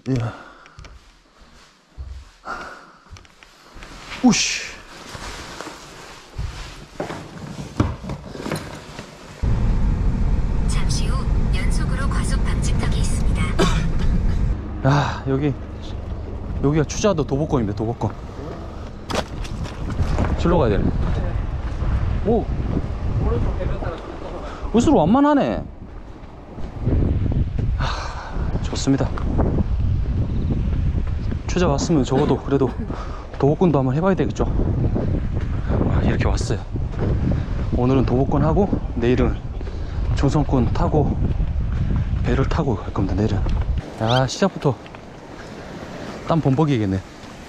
야. 우씨. 잠시 후 연속으로 과속 방지턱이 있습니다. 야, 여기가 추자도 도보권입니다. 도보권. 절로 가야 되네. 오, 우스로 완만하네. 좋습니다. 추자 왔으면 적어도 그래도 도보권도 한번 해봐야 되겠죠. 이렇게 왔어요. 오늘은 도보권 하고 내일은 중성권 타고 배를 타고 갈 겁니다. 내일은. 야, 시작부터 땀 범벅이겠네.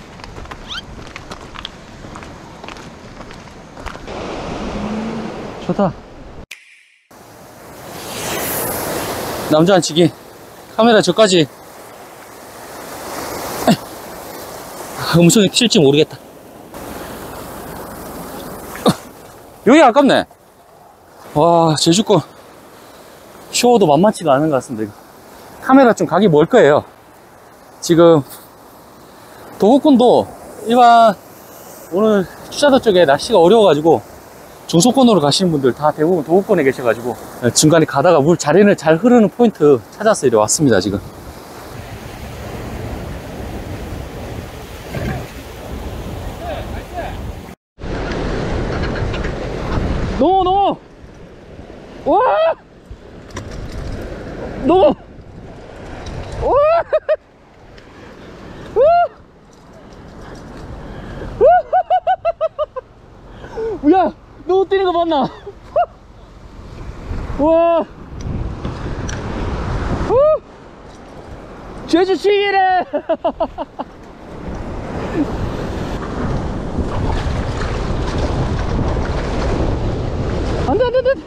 좋다. 남자 안 치기. 카메라 저까지. 음성이 튈지 모르겠다. 여기 아깝네. 와, 제주권 쇼도 만만치가 않은 것 같습니다. 이거. 카메라 좀 각이 멀 거예요. 지금 도보권도 일반 오늘 추자도 쪽에 날씨가 어려워가지고 중소권으로 가시는 분들 다 대부분 도보권에 계셔가지고 중간에 가다가 물 자리는 잘 흐르는 포인트 찾아서 이리 왔습니다. 지금 노 와! 노! 와! 야! 너 뛰는 거 봤나? 와! 제주 치기래! 안 돼, 안 돼, 안 돼!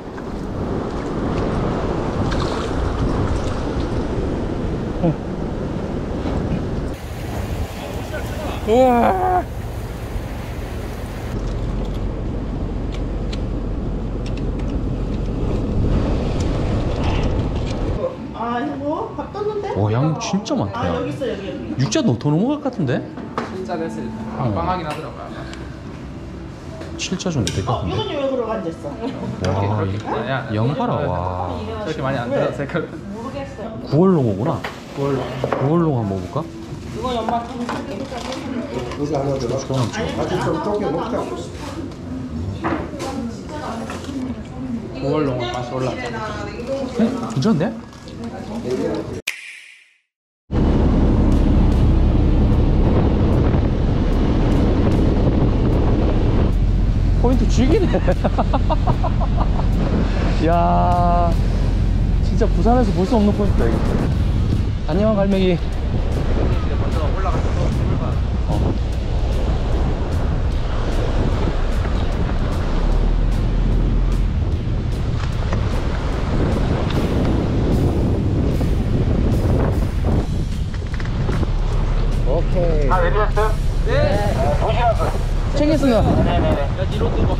우와! 뭐? 밥 떴는데? 오, 양 진짜 많다. 여기 있어, 여기. 육자 더 넘어갈 것 같은데? 진짜 됐을 때 빵빵하긴 하더라고요. 7자 정도 될 것 같은데? 이건 왜 그러고 앉았어? 와, 양 봐라. 와, 저렇게 많이 안 들어서 색깔. 모르겠어요. 구월롱어구나. 구월롱 한번 먹어볼까? 이거 연마 좀 살게. 고월롱은 맛이 올랐죠. 괜찮은데? 포인트 죽이네. 야, 진짜 부산에서 볼 수 없는 포인트다 이거. 안녕 갈매기. 먼저 올라가서 힘을 봐. 오케이. 다 내리셨어요? 네. 도시락을. 챙겼습니다. 네네네. 야, 뒤로 뜨고.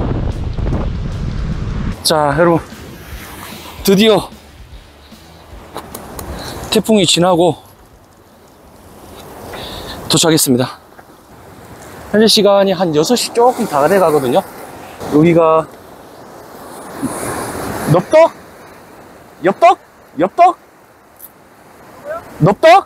자, 여러분, 드디어 태풍이 지나고 도착했습니다. 현재 시간이 한 6시 조금 다 돼 가거든요. 여기가 넙떡? 엽떡? 엽떡? 넙떡?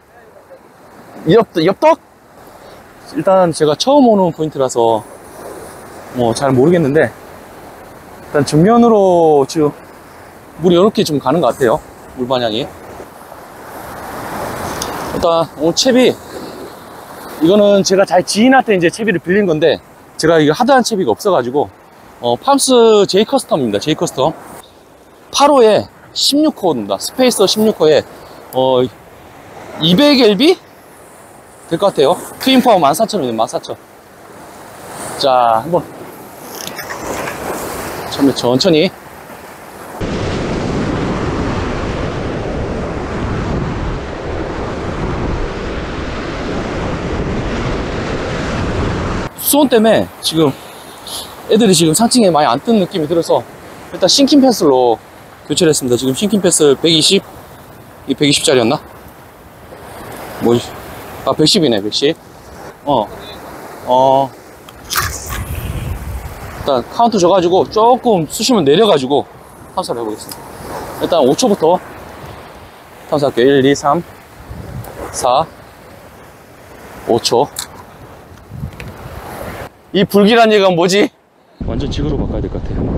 엽떡? 일단 제가 처음 오는 포인트라서 뭐 잘 모르겠는데 일단 정면으로 지금 물이 이렇게 좀 가는 것 같아요. 물 방향이. 일단 오늘 채비 이거는 제가 잘 지인한테 이제 채비를 빌린 건데 제가 이거 하드한 채비가 없어가지고 팜스 J 커스텀입니다. J 커스텀 8호에 16호입니다. 스페이서 16호에 200LB 될 것 같아요. 트윈 파워 14,000입니다. 14,000. 자, 한번 천천히. 수온 때문에 지금 애들이 지금 상층에 많이 안 뜬 느낌이 들어서 일단 싱킹 패스로 교체를 했습니다. 지금 싱킹 패스 120, 이 120짜리였나? 뭐지? 아, 110이네, 110. 일단 카운트 줘가지고 조금 수심을 내려가지고 탐사를 해보겠습니다. 일단 5초부터 탐사할게요. 1, 2, 3, 4, 5초. 이 불길한 얘기가 뭐지? 완전 지그로 바꿔야 될 것 같아요.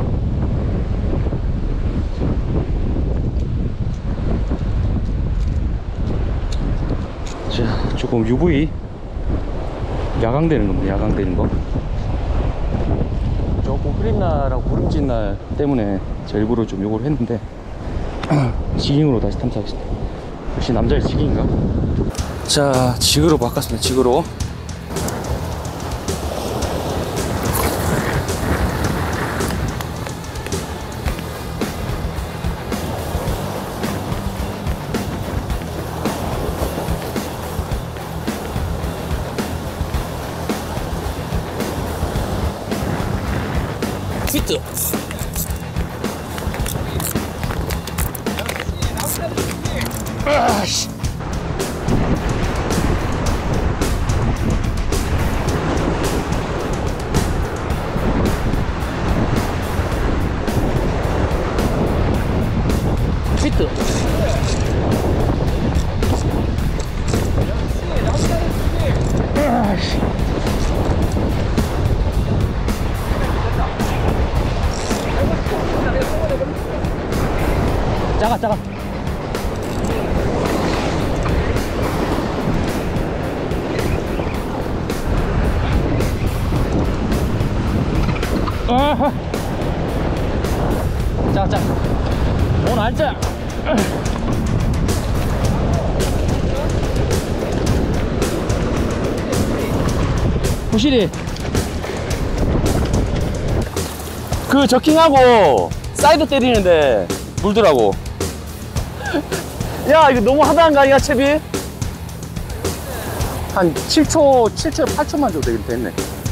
자, 조금 UV 야광되는 겁니다. 야광되는 거. 조금 흐린날하고 구름진 날 때문에 제가 일부러 좀 요거를 했는데 지깅으로 다시 탐사하겠습니다. 역시 남자의 지깅인가? 자, 지그로 바꿨습니다. 지그로. 퀴트. 아씨. 퀴트. 아씨. 작아, 작아. 아하. 작아, 작아. 오늘 알짜. 부실이. 그 저킹하고 사이드 때리는데 물더라고. 야, 이거 너무 하다한 거 아니야, 채비? 한 7초, 8초만 줘도 되긴 됐네.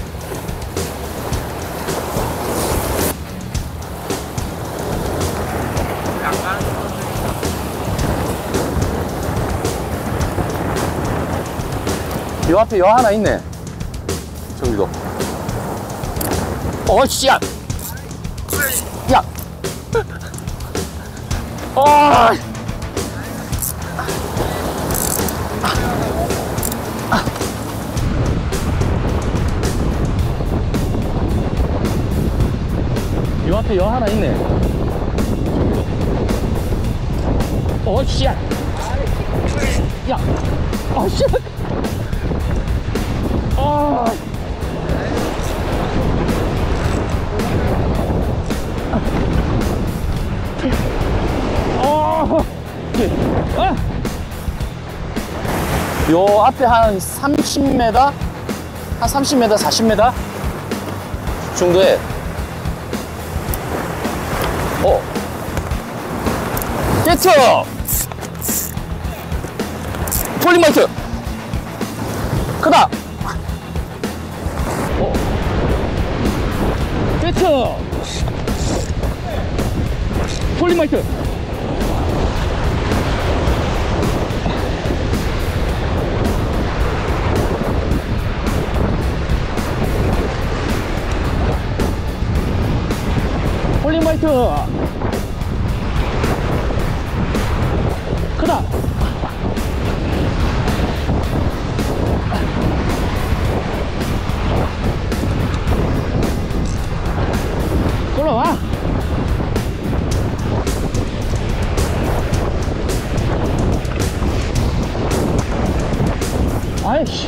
요 앞에 여 하나 있네. 저기도. 씨, 야! 야! 요 앞에 여 하나 있네. 씨, 야! 야! 씨! 요 앞에 한 30m? 한 30m, 40m 정도에 게트! 폴링마이트! 크다! 게트! 폴링마이트! 폴링마이트! 크다! 올라와! 아이씨!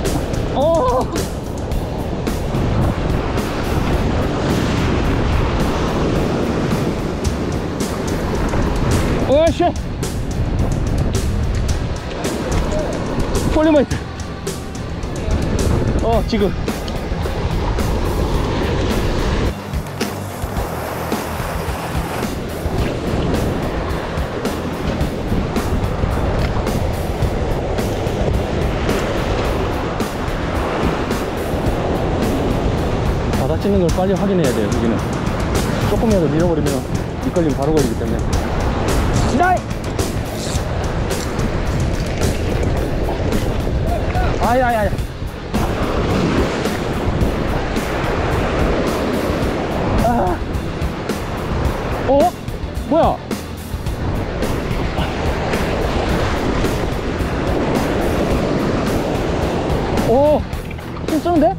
오씨! 폴리마이트! 지금. 바닥 찍는 걸 빨리 확인해야 돼요, 여기는. 조금이라도 밀어버리면 미끌림 바로 걸리기 때문에. 나이! 아야야야. 아. 어? 뭐야? 오, 힘 쓰는데?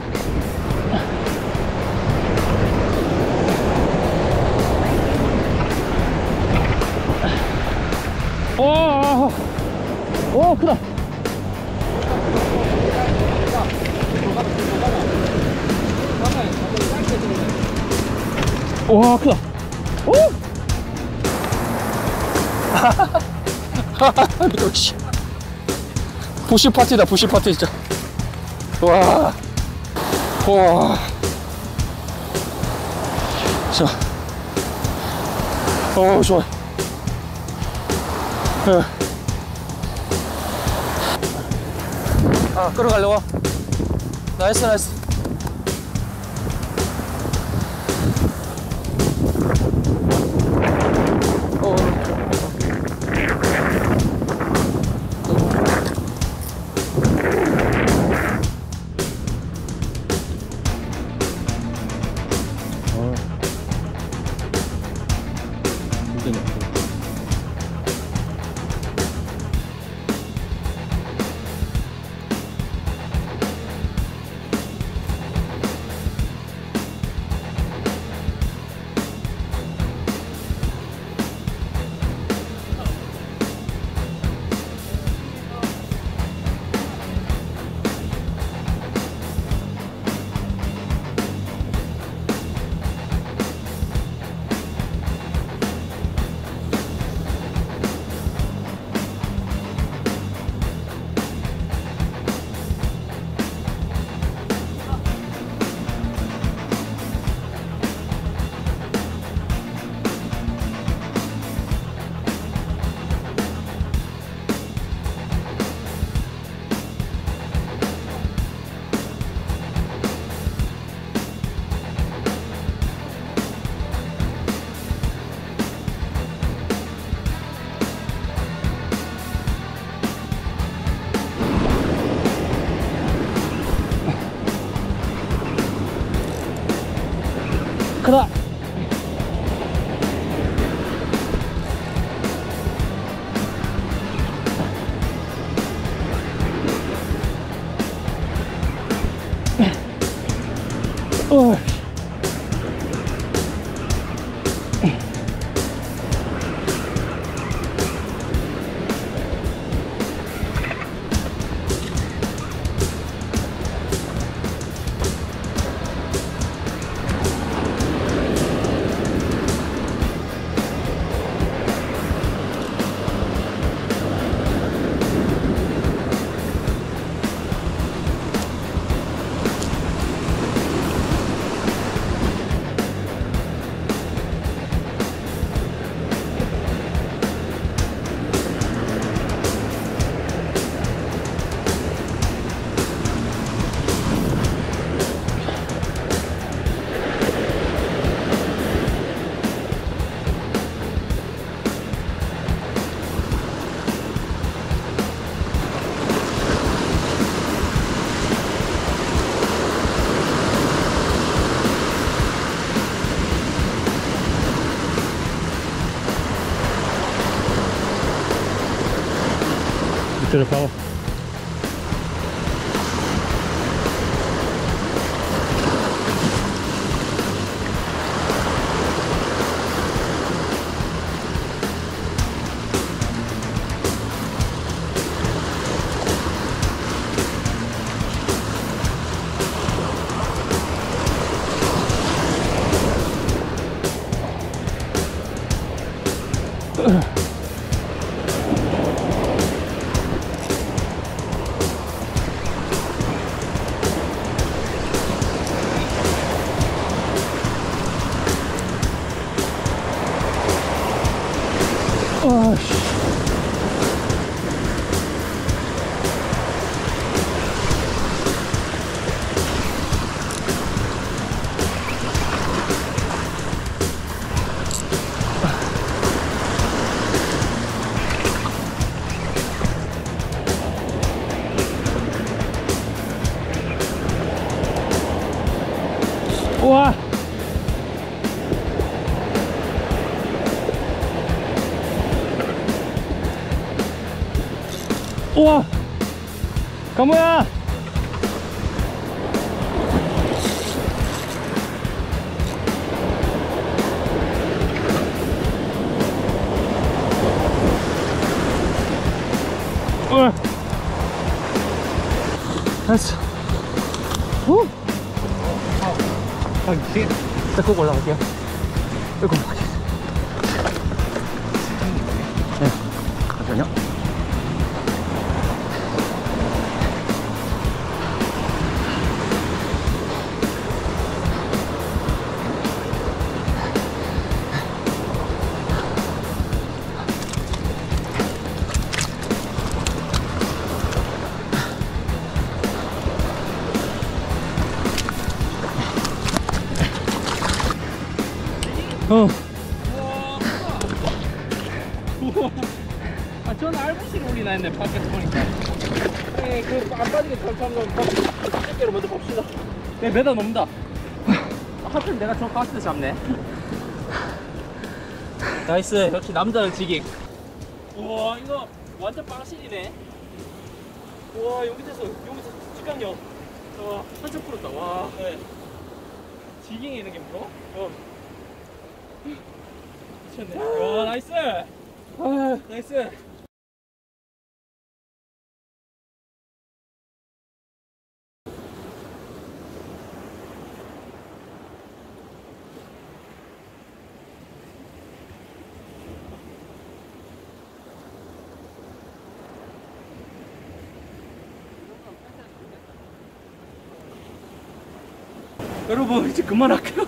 오, 크다. 와, 크다. 오! 역시. 부시 파티다, 부시 파티, 진짜. 와. 와. 자. 좋아. 끌어가려고. 나이스. 크다. 밑으로 봐봐. 우와! 가모야! 됐어. 이게 꼭 올라갈게요. 꼭 올라갈게요. 네, 잠시만요. 아, 저는 알부시를 올리나 했네, 밖에서 보니까. 네, 그, 안 빠지게 천천히 집게로 먼저 봅시다. 네, 매다 놓는다. 하필 내가 저 가스 잡네. 나이스, 역시 남자는 지깅. 우와, 이거 완전 빵실이네. 우와, 여기서 직강력. 와, 한참 풀었다, 와. 네. 지깅이 있는 게 뭐야? 미쳤네. 와, 나이스! 아, 나이스! 여러분, 이제 그만할게요.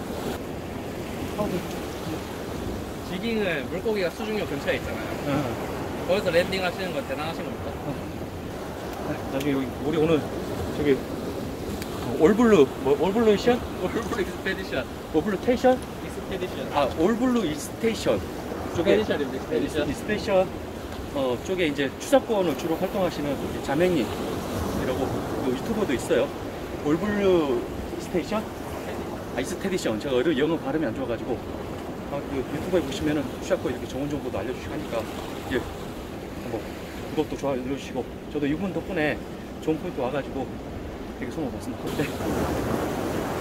지깅은 물고기가 수중력 근처에 있잖아요. 거기서 랜딩 하시는 건 대단하신 겁니다. 나중에 여기 우리 오늘 저기 올블루 올블루 이션? 올블루 익스페디션. 올블루 테이션? 익스페디션. 아 올블루 익스테이션 쪽에 익스페디션입니다, 익스페디션. 익스테이션 쪽에 이제 추사권을 주로 활동하시는 자맹이라고 그 유튜버도 있어요. 올블루 스테이션? 아 익스테디션. 제가 영어 발음이 안 좋아가지고 그 유튜브에 보시면은 추사권 이렇게 좋은 정보도 알려주시고 하니까 이제 뭐 구독도 좋아요 눌러주시고 저도 이분 덕분에 좋은 포인트 와가지고 되게 소문 봤습니다. 네.